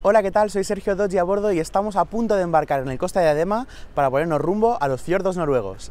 Hola, ¿qué tal? Soy Sergio Dodge a bordo y estamos a punto de embarcar en el Costa Diadema para ponernos rumbo a los fiordos noruegos.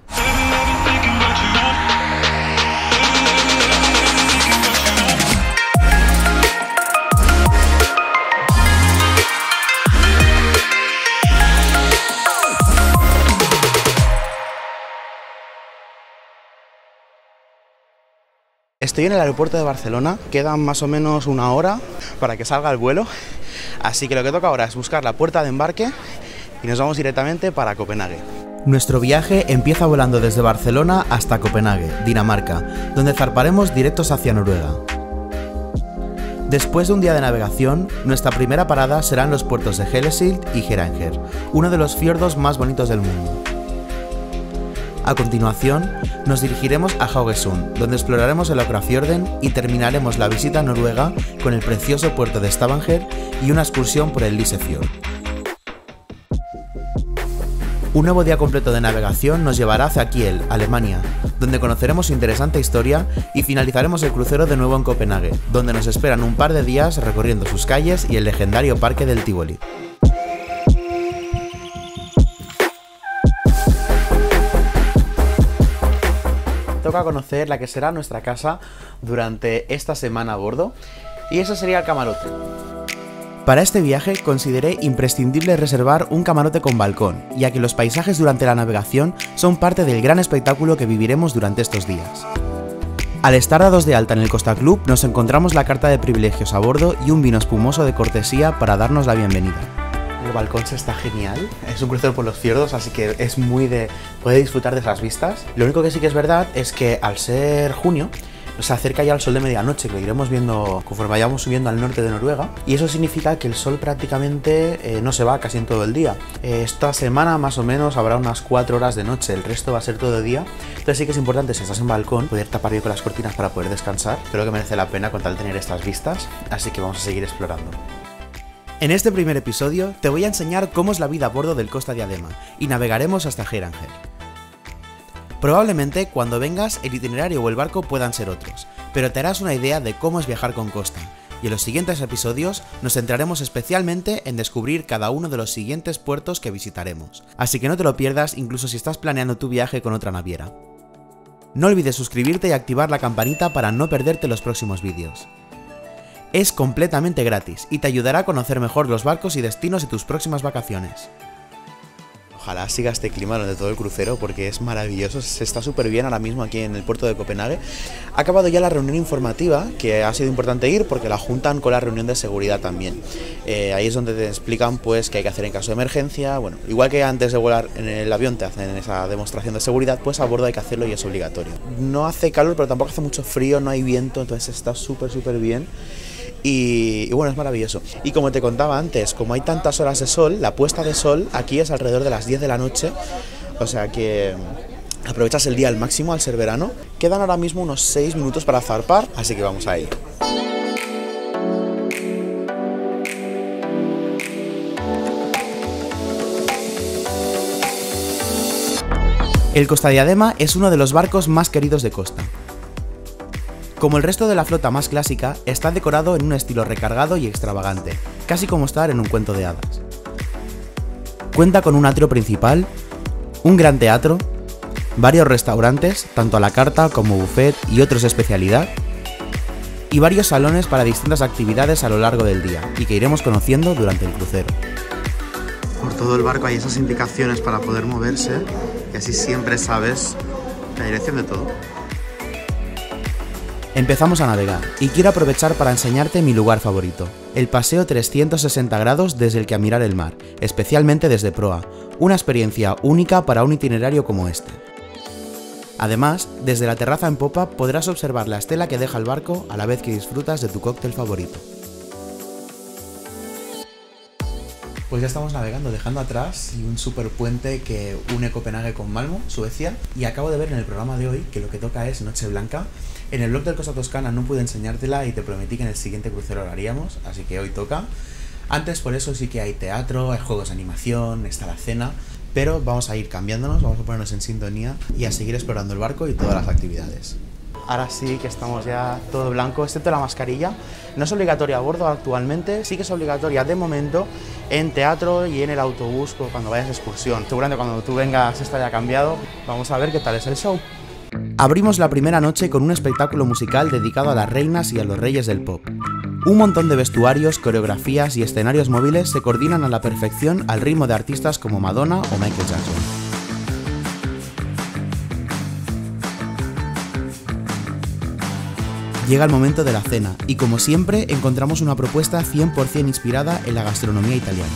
Estoy en el aeropuerto de Barcelona, quedan más o menos una hora para que salga el vuelo, así que lo que toca ahora es buscar la puerta de embarque y nos vamos directamente para Copenhague. Nuestro viaje empieza volando desde Barcelona hasta Copenhague, Dinamarca, donde zarparemos directos hacia Noruega. Después de un día de navegación, nuestra primera parada serán los puertos de Hellesylt y Geiranger, uno de los fiordos más bonitos del mundo. A continuación, nos dirigiremos a Haugesund, donde exploraremos el Åkrafjorden y terminaremos la visita a Noruega con el precioso puerto de Stavanger y una excursión por el Lysefjord. Un nuevo día completo de navegación nos llevará hacia Kiel, Alemania, donde conoceremos su interesante historia y finalizaremos el crucero de nuevo en Copenhague, donde nos esperan un par de días recorriendo sus calles y el legendario parque del Tivoli. Toca conocer la que será nuestra casa durante esta semana a bordo, y eso sería el camarote. Para este viaje consideré imprescindible reservar un camarote con balcón, ya que los paisajes durante la navegación son parte del gran espectáculo que viviremos durante estos días. Al estar dados de alta en el Costa Club, nos encontramos la carta de privilegios a bordo y un vino espumoso de cortesía para darnos la bienvenida. El balcón está genial, es un crucero por los fiordos, así que es muy de poder disfrutar de esas vistas. Lo único que sí que es verdad es que al ser junio se acerca ya el sol de medianoche, que lo iremos viendo conforme vayamos subiendo al norte de Noruega, y eso significa que el sol prácticamente no se va casi en todo el día. Esta semana más o menos habrá unas 4 horas de noche, el resto va a ser todo día, entonces sí que es importante, si estás en balcón, poder tapar bien con las cortinas para poder descansar. Creo que merece la pena con tal de tener estas vistas, así que vamos a seguir explorando. En este primer episodio te voy a enseñar cómo es la vida a bordo del Costa Diadema y navegaremos hasta Geiranger. Probablemente cuando vengas el itinerario o el barco puedan ser otros, pero te harás una idea de cómo es viajar con Costa, y en los siguientes episodios nos centraremos especialmente en descubrir cada uno de los siguientes puertos que visitaremos, así que no te lo pierdas incluso si estás planeando tu viaje con otra naviera. No olvides suscribirte y activar la campanita para no perderte los próximos vídeos. Es completamente gratis y te ayudará a conocer mejor los barcos y destinos de tus próximas vacaciones. Ojalá siga este clima durante todo el crucero porque es maravilloso, se está súper bien ahora mismo aquí en el puerto de Copenhague. Ha acabado ya la reunión informativa, que ha sido importante ir porque la juntan con la reunión de seguridad también. Ahí es donde te explican pues qué hay que hacer en caso de emergencia. Bueno, igual que antes de volar en el avión te hacen esa demostración de seguridad, pues a bordo hay que hacerlo y es obligatorio. No hace calor, pero tampoco hace mucho frío, no hay viento, entonces está súper bien. Y bueno, es maravilloso. Y como te contaba antes, como hay tantas horas de sol, la puesta de sol aquí es alrededor de las 10 de la noche, o sea que aprovechas el día al máximo al ser verano. Quedan ahora mismo unos 6 minutos para zarpar, así que vamos a ir. El Costa Diadema es uno de los barcos más queridos de Costa. Como el resto de la flota más clásica, está decorado en un estilo recargado y extravagante, casi como estar en un cuento de hadas. Cuenta con un atrio principal, un gran teatro, varios restaurantes, tanto a la carta como buffet y otros de especialidad, y varios salones para distintas actividades a lo largo del día, y que iremos conociendo durante el crucero. Por todo el barco hay esas indicaciones para poder moverse, y así siempre sabes la dirección de todo. Empezamos a navegar, y quiero aprovechar para enseñarte mi lugar favorito, el paseo 360 grados desde el que admirar el mar, especialmente desde proa, una experiencia única para un itinerario como este. Además, desde la terraza en popa podrás observar la estela que deja el barco a la vez que disfrutas de tu cóctel favorito. Pues ya estamos navegando, dejando atrás un super puente que une Copenhague con Malmö, Suecia, y acabo de ver en el programa de hoy que lo que toca es Noche Blanca. En el blog del Costa Toscana no pude enseñártela y te prometí que en el siguiente crucero lo haríamos, así que hoy toca. Antes por eso sí que hay teatro, hay juegos de animación, está la cena, pero vamos a ir cambiándonos, vamos a ponernos en sintonía y a seguir explorando el barco y todas las actividades. Ahora sí que estamos ya todo blanco, excepto la mascarilla. No es obligatoria a bordo actualmente, sí que es obligatoria de momento en teatro y en el autobús cuando vayas de excursión. Seguramente cuando tú vengas esto haya cambiado. Vamos a ver qué tal es el show. Abrimos la primera noche con un espectáculo musical dedicado a las reinas y a los reyes del pop. Un montón de vestuarios, coreografías y escenarios móviles se coordinan a la perfección al ritmo de artistas como Madonna o Michael Jackson. Llega el momento de la cena y, como siempre, encontramos una propuesta 100% inspirada en la gastronomía italiana.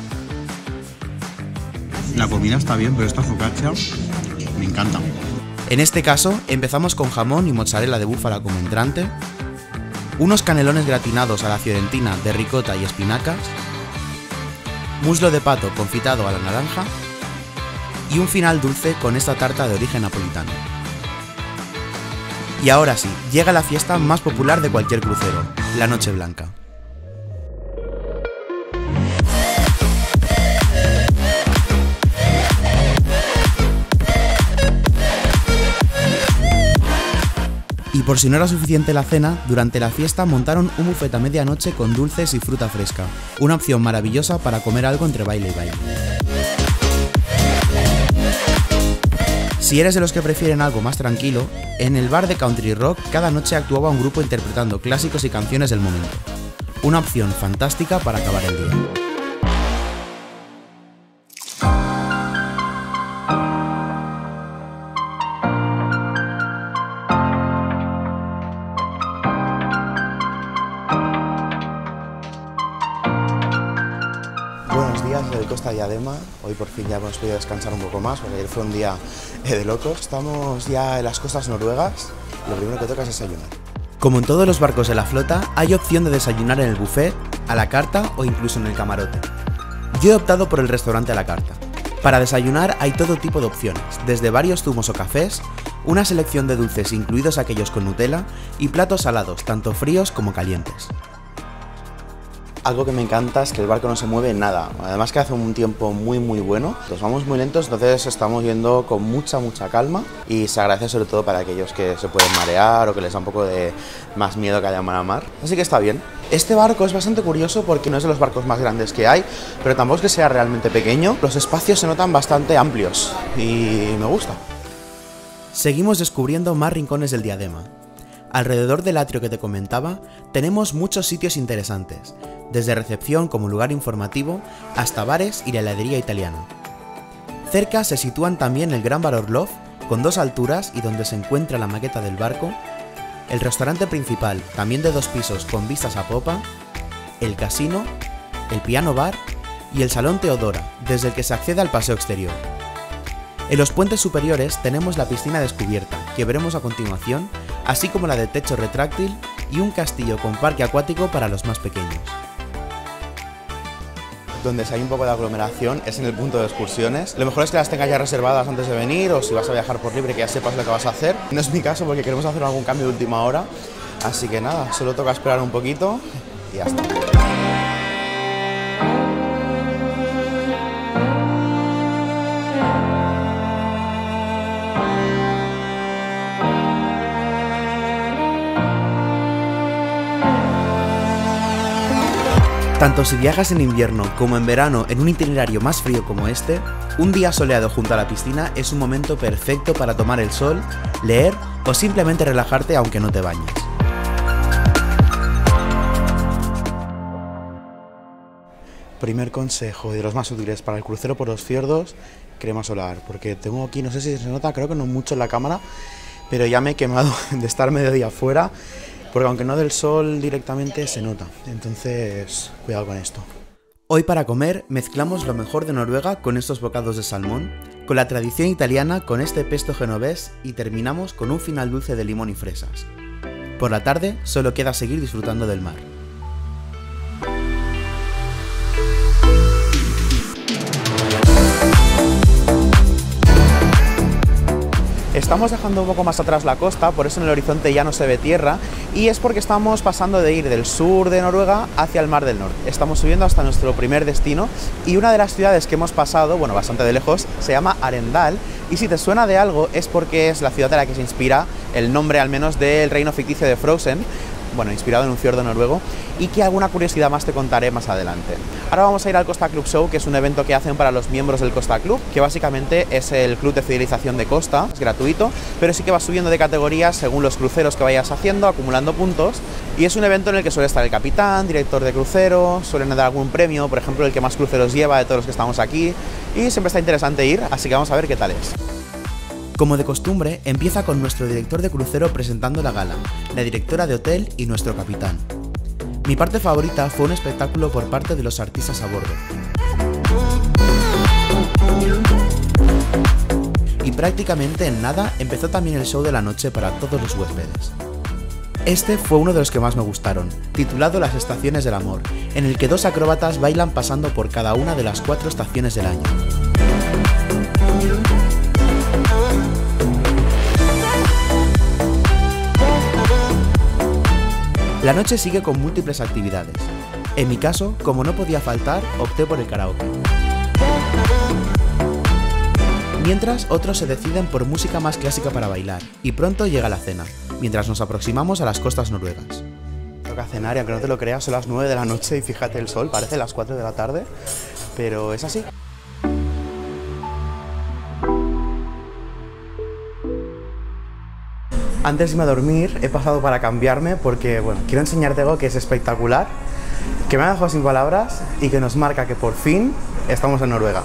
La comida está bien, pero esta focaccia me encanta. En este caso, empezamos con jamón y mozzarella de búfala como entrante, unos canelones gratinados a la fiorentina de ricota y espinacas, muslo de pato confitado a la naranja y un final dulce con esta tarta de origen napolitano. Y ahora sí, llega la fiesta más popular de cualquier crucero, la Noche Blanca. Y por si no era suficiente la cena, durante la fiesta montaron un buffet a medianoche con dulces y fruta fresca, una opción maravillosa para comer algo entre baile y baile. Si eres de los que prefieren algo más tranquilo, en el bar de Country Rock cada noche actuaba un grupo interpretando clásicos y canciones del momento. Una opción fantástica para acabar el día. Buenos días desde Costa Diadema. Hoy por fin ya hemos podido descansar un poco más, porque ayer fue un día de locos. Estamos ya en las costas noruegas y lo primero que toca es desayunar. Como en todos los barcos de la flota, hay opción de desayunar en el buffet, a la carta o incluso en el camarote. Yo he optado por el restaurante a la carta. Para desayunar hay todo tipo de opciones, desde varios zumos o cafés, una selección de dulces incluidos aquellos con Nutella y platos salados, tanto fríos como calientes. Algo que me encanta es que el barco no se mueve nada, además que hace un tiempo muy bueno, nos vamos muy lentos, entonces estamos yendo con mucha calma y se agradece sobre todo para aquellos que se pueden marear o que les da un poco de más miedo que haya mar a mar, así que está bien. Este barco es bastante curioso porque no es de los barcos más grandes que hay, pero tampoco es que sea realmente pequeño, los espacios se notan bastante amplios y me gusta. Seguimos descubriendo más rincones del Diadema. Alrededor del atrio que te comentaba, tenemos muchos sitios interesantes, desde recepción como lugar informativo hasta bares y la heladería italiana. Cerca se sitúan también el Gran Bar Orlov, con 2 alturas y donde se encuentra la maqueta del barco, el restaurante principal, también de 2 pisos con vistas a popa, el casino, el piano bar y el Salón Teodora, desde el que se accede al paseo exterior. En los puentes superiores tenemos la piscina descubierta, que veremos a continuación, así como la de techo retráctil y un castillo con parque acuático para los más pequeños. Donde si hay un poco de aglomeración es en el punto de excursiones. Lo mejor es que las tengas ya reservadas antes de venir, o si vas a viajar por libre que ya sepas lo que vas a hacer. No es mi caso porque queremos hacer algún cambio de última hora, así que nada, solo toca esperar un poquito y ya está. Tanto si viajas en invierno como en verano en un itinerario más frío como este, un día soleado junto a la piscina es un momento perfecto para tomar el sol, leer o simplemente relajarte aunque no te bañes. Primer consejo de los más útiles para el crucero por los fiordos, crema solar, porque tengo aquí, no sé si se nota, creo que no mucho en la cámara, pero ya me he quemado de estar medio día fuera. Porque aunque no del sol directamente se nota, entonces cuidado con esto. Hoy para comer mezclamos lo mejor de Noruega con estos bocados de salmón, con la tradición italiana con este pesto genovés y terminamos con un final dulce de limón y fresas. Por la tarde solo queda seguir disfrutando del mar. Estamos dejando un poco más atrás la costa, por eso en el horizonte ya no se ve tierra, y es porque estamos pasando de ir del sur de Noruega hacia el Mar del Norte. Estamos subiendo hasta nuestro primer destino y una de las ciudades que hemos pasado, bueno, bastante de lejos, se llama Arendal, Y si te suena de algo es porque es la ciudad de la que se inspira el nombre al menos del reino ficticio de Frozen, bueno, inspirado en un fiordo noruego, y que alguna curiosidad más te contaré más adelante. Ahora vamos a ir al Costa Club Show, que es un evento que hacen para los miembros del Costa Club, que básicamente es el club de fidelización de Costa, es gratuito, pero sí que vas subiendo de categorías según los cruceros que vayas haciendo, acumulando puntos, y es un evento en el que suele estar el capitán, director de crucero, suelen dar algún premio, por ejemplo el que más cruceros lleva de todos los que estamos aquí, y siempre está interesante ir, así que vamos a ver qué tal es. Como de costumbre, empieza con nuestro director de crucero presentando la gala, la directora de hotel y nuestro capitán. Mi parte favorita fue un espectáculo por parte de los artistas a bordo. Y prácticamente en nada empezó también el show de la noche para todos los huéspedes. Este fue uno de los que más me gustaron, titulado Las Estaciones del Amor, en el que dos acróbatas bailan pasando por cada una de las 4 estaciones del año. La noche sigue con múltiples actividades. En mi caso, como no podía faltar, opté por el karaoke. Mientras, otros se deciden por música más clásica para bailar, y pronto llega la cena, mientras nos aproximamos a las costas noruegas. Toca cenar y aunque no te lo creas, son las 9 de la noche y fíjate el sol, parece las 4 de la tarde, pero es así. Antes de irme a dormir he pasado para cambiarme porque, bueno, quiero enseñarte algo que es espectacular, que me ha dejado sin palabras y que nos marca que por fin estamos en Noruega.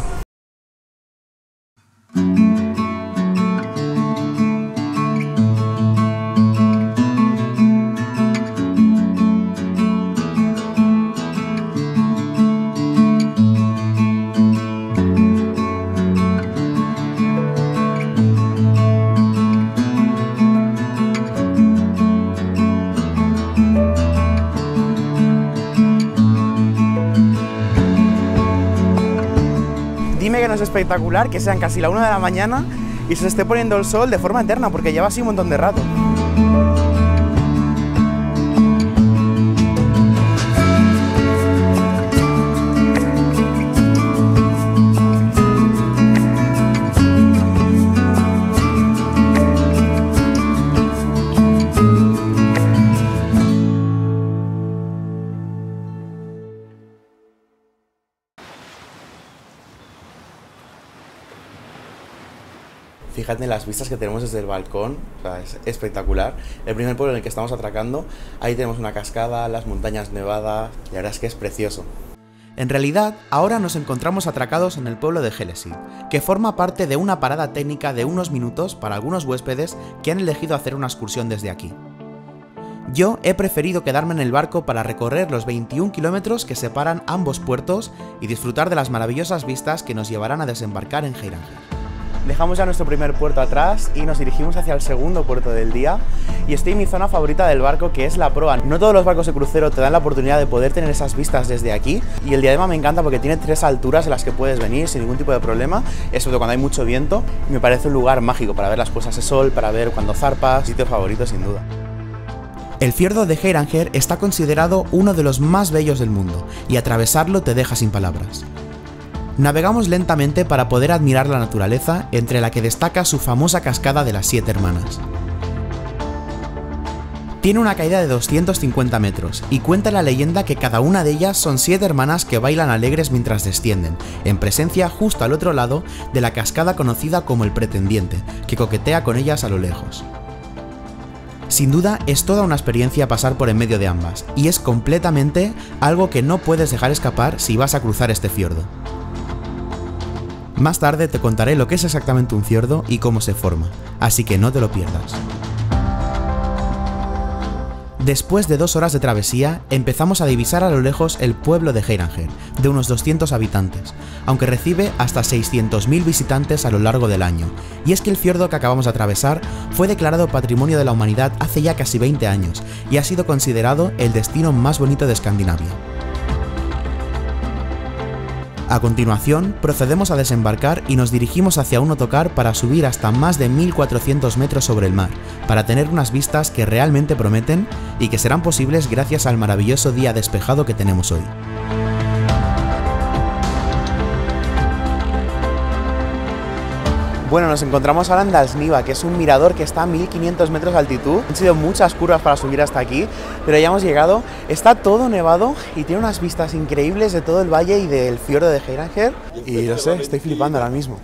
Dime que no es espectacular que sean casi la 1 de la mañana y se esté poniendo el sol de forma eterna, porque lleva así un montón de rato. Fíjate en las vistas que tenemos desde el balcón, o sea, es espectacular. El primer pueblo en el que estamos atracando, ahí tenemos una cascada, las montañas nevadas, y la verdad es que es precioso. En realidad, ahora nos encontramos atracados en el pueblo de Hellesøy, que forma parte de una parada técnica de unos minutos para algunos huéspedes que han elegido hacer una excursión desde aquí. Yo he preferido quedarme en el barco para recorrer los 21 kilómetros que separan ambos puertos y disfrutar de las maravillosas vistas que nos llevarán a desembarcar en Geiranger. Dejamos ya nuestro primer puerto atrás y nos dirigimos hacia el segundo puerto del día, y estoy en mi zona favorita del barco, que es la proa. No todos los barcos de crucero te dan la oportunidad de poder tener esas vistas desde aquí, y el diadema me encanta porque tiene 3 alturas en las que puedes venir sin ningún tipo de problema, excepto cuando hay mucho viento, y me parece un lugar mágico para ver las puestas de sol, para ver cuando zarpas, sitio favorito sin duda. El fiordo de Geiranger está considerado uno de los más bellos del mundo, y atravesarlo te deja sin palabras. Navegamos lentamente para poder admirar la naturaleza, entre la que destaca su famosa cascada de las 7 hermanas. Tiene una caída de 250 metros y cuenta la leyenda que cada una de ellas son 7 hermanas que bailan alegres mientras descienden, en presencia justo al otro lado de la cascada conocida como el Pretendiente, que coquetea con ellas a lo lejos. Sin duda es toda una experiencia pasar por en medio de ambas, y es completamente algo que no puedes dejar escapar si vas a cruzar este fiordo. Más tarde te contaré lo que es exactamente un fiordo y cómo se forma, así que no te lo pierdas. Después de 2 horas de travesía, empezamos a divisar a lo lejos el pueblo de Geiranger, de unos 200 habitantes, aunque recibe hasta 600.000 visitantes a lo largo del año, y es que el fiordo que acabamos de atravesar fue declarado Patrimonio de la Humanidad hace ya casi 20 años, y ha sido considerado el destino más bonito de Escandinavia. A continuación, procedemos a desembarcar y nos dirigimos hacia un autocar para subir hasta más de 1400 metros sobre el mar, para tener unas vistas que realmente prometen y que serán posibles gracias al maravilloso día despejado que tenemos hoy. Bueno, nos encontramos ahora en Dalsniva, que es un mirador que está a 1500 metros de altitud. Han sido muchas curvas para subir hasta aquí, pero ya hemos llegado. Está todo nevado y tiene unas vistas increíbles de todo el valle y del fiordo de Geiranger. Y no sé, estoy flipando ahora mismo.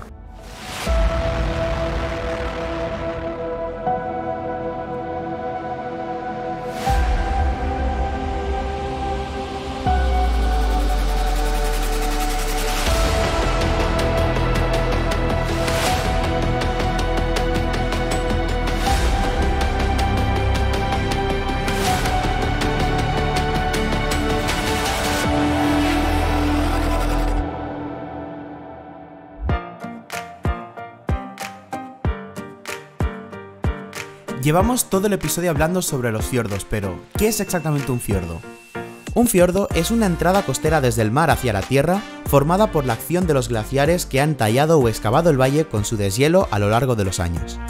Llevamos todo el episodio hablando sobre los fiordos, pero ¿qué es exactamente un fiordo? Un fiordo es una entrada costera desde el mar hacia la tierra, formada por la acción de los glaciares que han tallado o excavado el valle con su deshielo a lo largo de los años.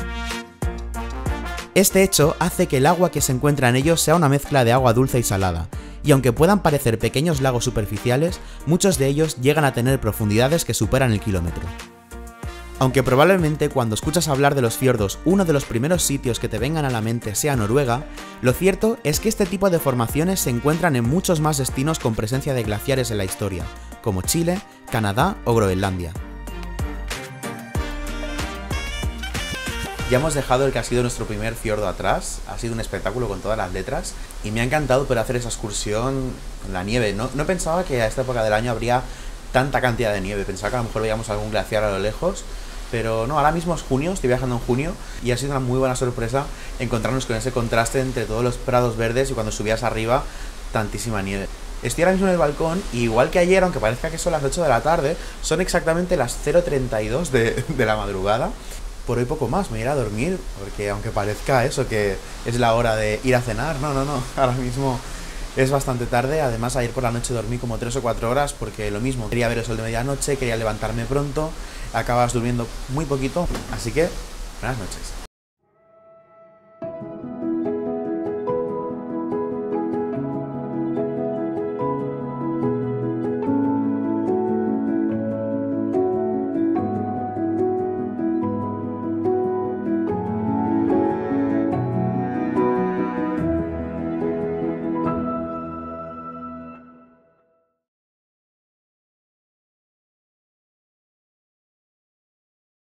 Este hecho hace que el agua que se encuentra en ellos sea una mezcla de agua dulce y salada, y aunque puedan parecer pequeños lagos superficiales, muchos de ellos llegan a tener profundidades que superan el kilómetro. Aunque probablemente cuando escuchas hablar de los fiordos uno de los primeros sitios que te vengan a la mente sea Noruega, lo cierto es que este tipo de formaciones se encuentran en muchos más destinos con presencia de glaciares en la historia, como Chile, Canadá o Groenlandia. Ya hemos dejado el que ha sido nuestro primer fiordo atrás, ha sido un espectáculo con todas las letras y me ha encantado poder hacer esa excursión en la nieve. No pensaba que a esta época del año habría tanta cantidad de nieve, pensaba que a lo mejor veíamos algún glaciar a lo lejos. Pero no, ahora mismo es junio, estoy viajando en junio y ha sido una muy buena sorpresa encontrarnos con ese contraste entre todos los prados verdes y cuando subías arriba, tantísima nieve. Estoy ahora mismo en el balcón y igual que ayer, aunque parezca que son las 8 de la tarde, son exactamente las 0:32 de la madrugada. Por hoy poco más, me iré a dormir, porque aunque parezca eso, que es la hora de ir a cenar, no, ahora mismo es bastante tarde. Además ayer por la noche dormí como 3 o 4 horas porque lo mismo, quería ver el sol de medianoche, quería levantarme pronto, acabas durmiendo muy poquito, así que buenas noches.